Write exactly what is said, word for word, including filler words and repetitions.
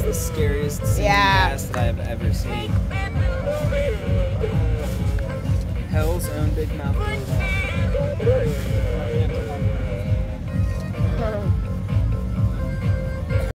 the scariest singing Yeah. cast that I have ever seen. Hell's own big mouth.